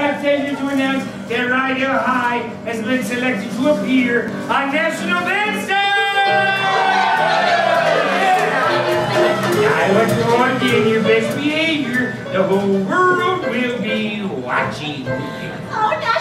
have pleasure to announce that Rydell High has been selected to appear on National Dance I want you all to be in your best behavior. The whole world will be watching. Oh, no!